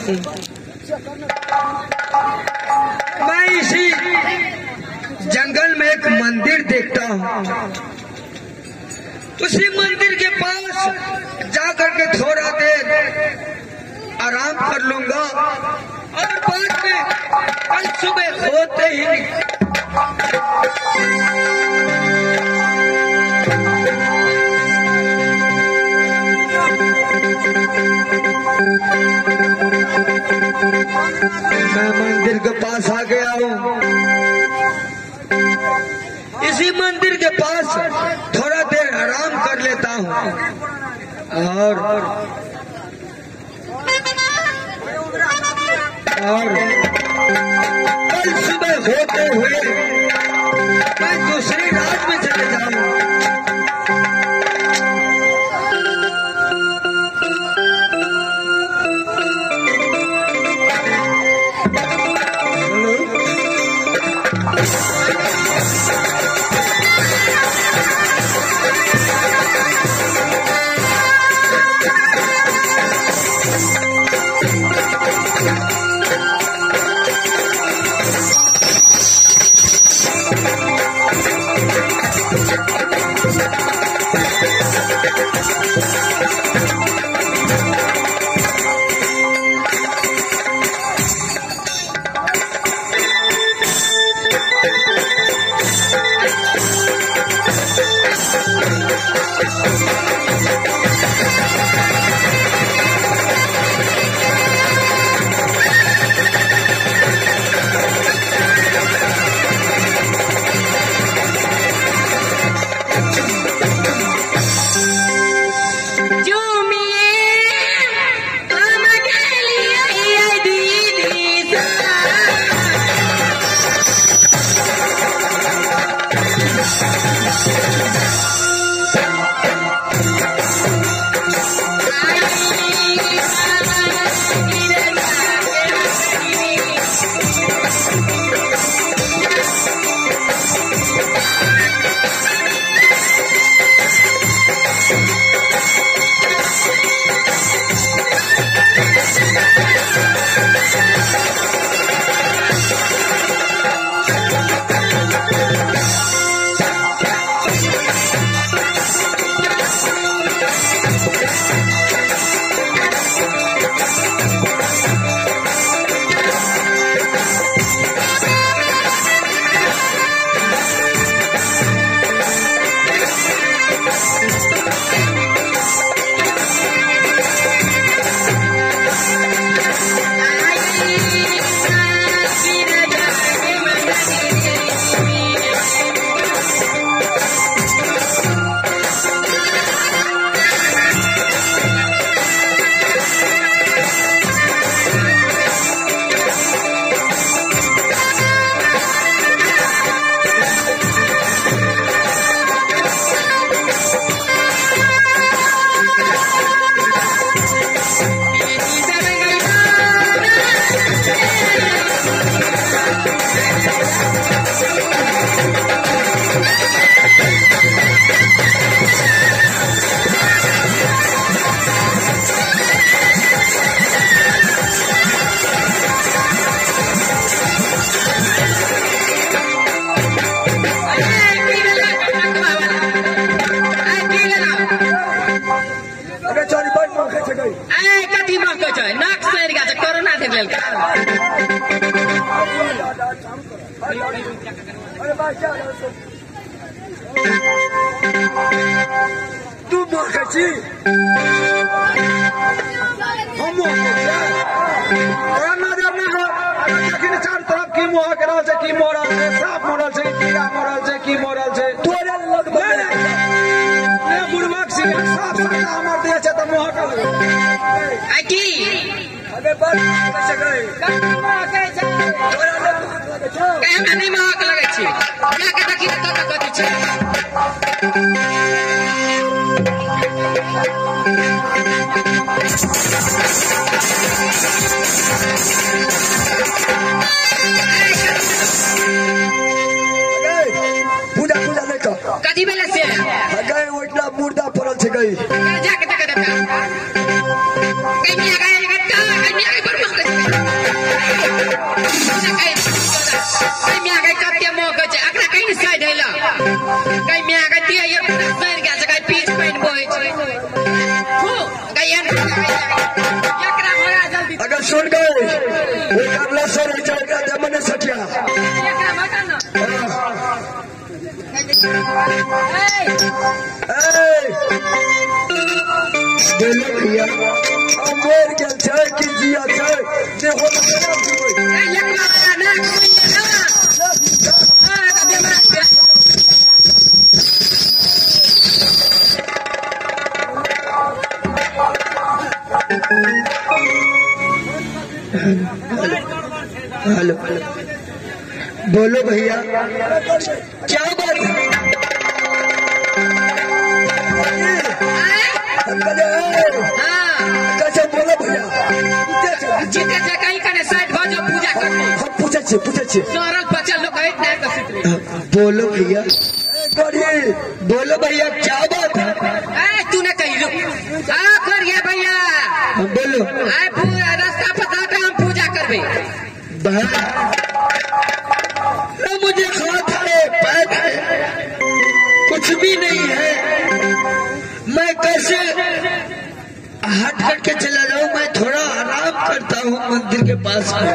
हूँ। मैं इसी जंगल में एक मंदिर देखता हूँ, उसी मंदिर के पास जाकर के थोड़ा देर आराम कर लूंगा और बाद में कल सुबह होते ही मैं मंदिर के पास आ गया हूँ। इसी मंदिर के पास थोड़ा देर आराम कर लेता हूँ और कल सुबह होते हुए मैं दूसरे राज्य में चले जाऊँ। तू मूर्ख हम चार तरफ की मोह करल छै, की मोरल छै, साफ मोरल छै, कीड़ा मोरल छै, की मोरल छै, तोरे बुढ़बक से साफ सादा हमर दे छै त मोह कर आ की अबे बस कैसे गए मोह कहै छै तोरा लगे छै केहन नहीं मोह लगे छै जा के देखी त कथि छै पूजा पूजा नहीं कर कथी बेले से गए ओइला मुर्दा पड़ल छै गई जा के देख कहीं आ गए कहीं आ गए पर Kay miya ka tiya yung nasir ka sa kay peace pain boy. Kay yan. Yakra भगा जल्दी. अगर सुन गए वो कमला सर हो जाएगा जमने सटिया Yakra भगा ना. बोलो भैया अमर के चाय की जिया चाय देखो Yakra भगा ना कोई ना. Kami mati. हेलो बोलो भैया क्या बात है कैसे बोलो भैया जिते से कहीं कने साइड भजो पूजा करते. हम पूछे सरल बच्चा लोग है नहीं तो सितरे. बोलो भैया बोलो भैया क्या बात है तूने कही लो. कर गया भैया. बोलो आए पूरा रास्ता पता हम पूजा करबे. बहन ना मुझे हाथ है पैर है कुछ भी नहीं है मैं कैसे हट के चला जाऊं मैं थोड़ा आराम करता हूं मंदिर के पास में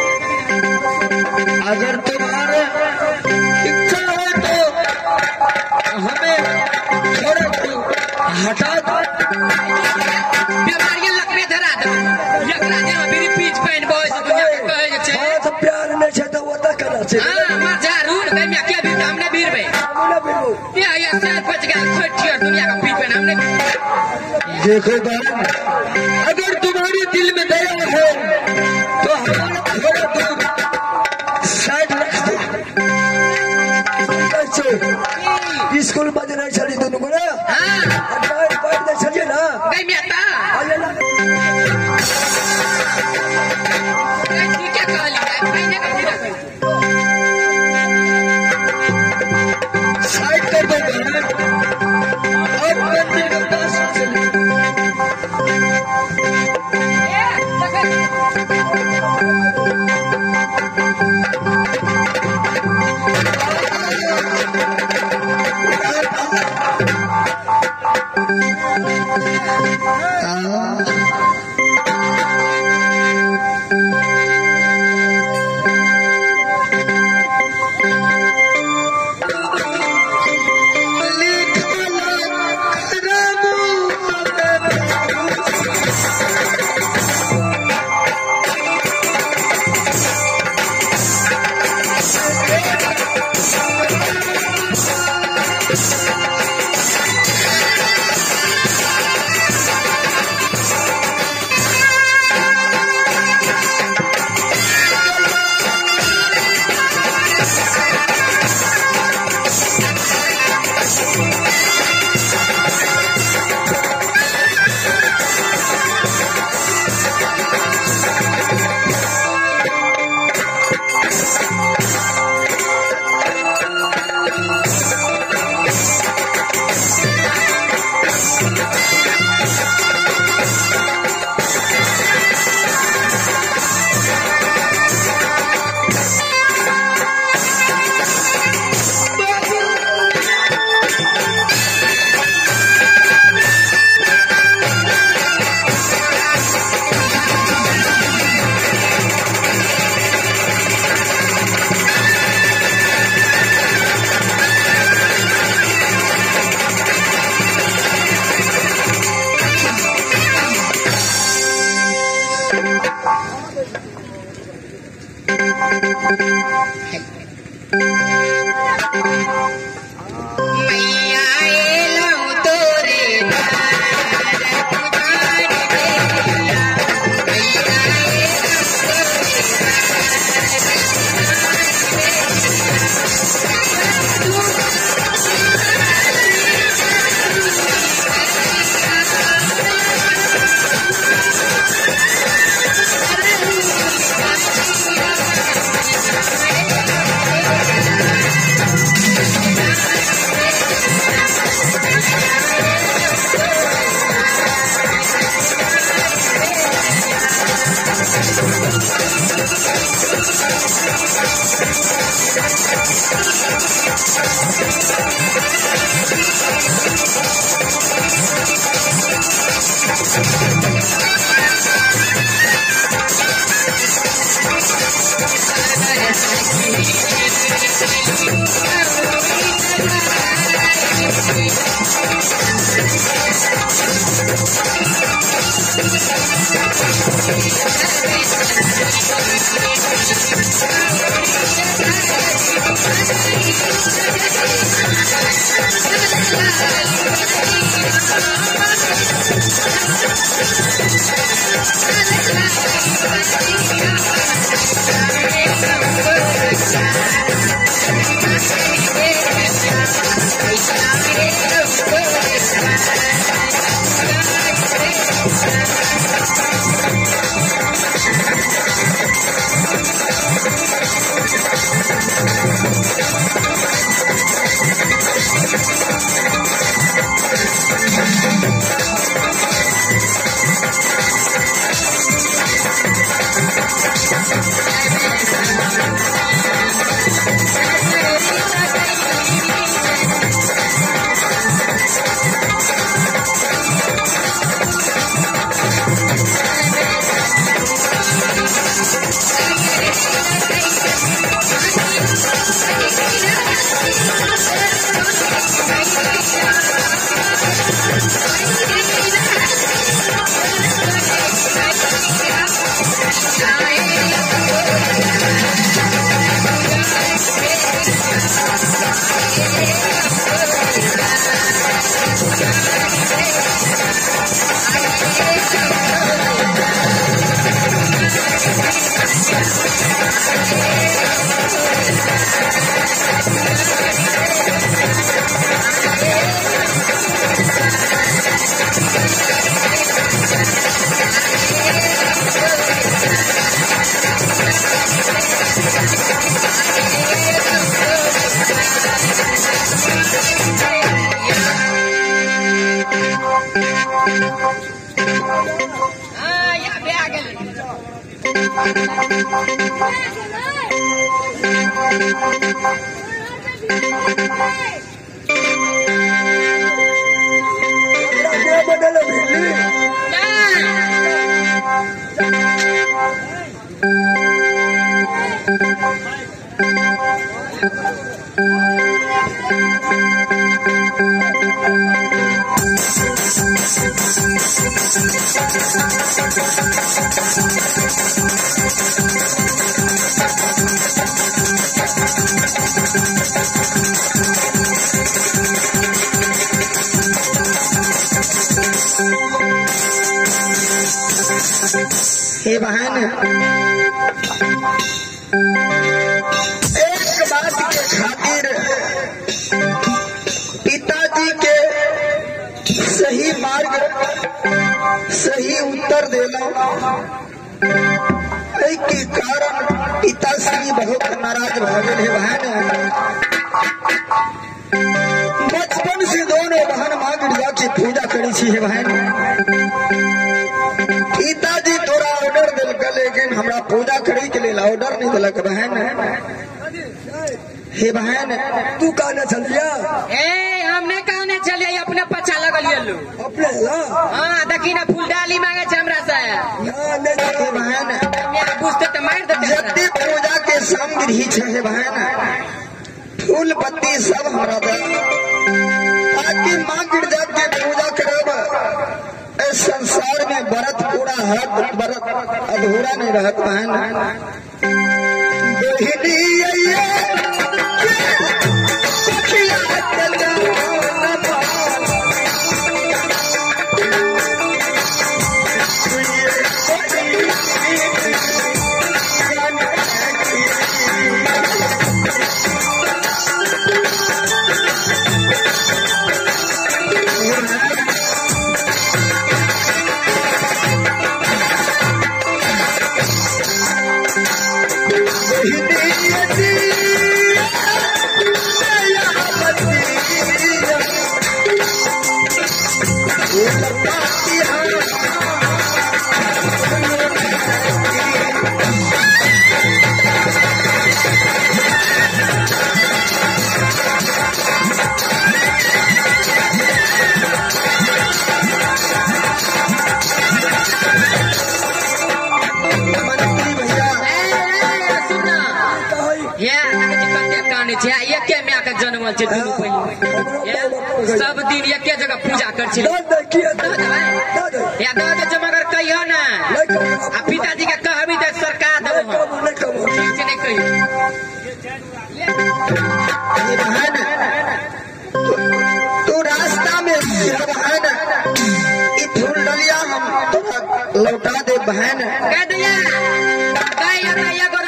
अगर तुम्हारा इच्छा है तो हमें थोड़ा हटा दो बीमारी लकड़े धरा दो. यकरा जे मेरी पीछ पहन बोय दुनिया के कहे छे. हाथ प्यार नहीं छे तो वो तक करना छे हां मां जरूर कहीं में क्या भी हमने बीरबे. या साथ बच गया खटिया दुनिया का पीछ पहन हमने. देखो बहन अगर तुम्हारे दिल में दया है तो हमारा थोड़ा तुम साइड रख दो स्कूल में नहीं चली दोनों को ना हां पैर नहीं चलिए ना कहीं में आता. ठीक है कहली महीने का पूरा कर. साइड कर दो बहन और मंदिर के पास चले हे बहन, एक बात के खातिर पिताजी के सही मार्ग सही उत्तर देना के कारण पिताश्री बहुत नाराज भगल है। बहन, बचपन से दोनों बहन माँ गिरजा की पूजा करी थी। बहन, पिताजी थोड़ा ऑर्डर दिलक, लेकिन हमरा पूजा करे के लिए ऑर्डर नहीं दिलक। बहन, हे बहन, तू कहने चलिया? हमने कहने चलिए अपने पचा लगलिए लो अपने हाँ देखी ना फूल डाली मांगे छे हमरा से। हे बहन, पूछते तो मार देते। जते पूजा के सामग्री छे बहन, फूल पत्ती सब हमरा दे, ताकि माँ गिरजा के पूजा करब। इस संसार में व्रत पूरा है, व्रत अधूरा नहीं रहत। बहन, कते काने छे एके में आके जन्मल छे दुनू पहिले सब दिन एके जगह पूजा कर छे या दे जमगर कहियो ना आ पिताजी के कहबी त सरकार देबो ठीक से नहीं कहियो बहन तू रास्ता में बहन ई फूल डलिया हम तो लौटा दे बहन कह दिया कह या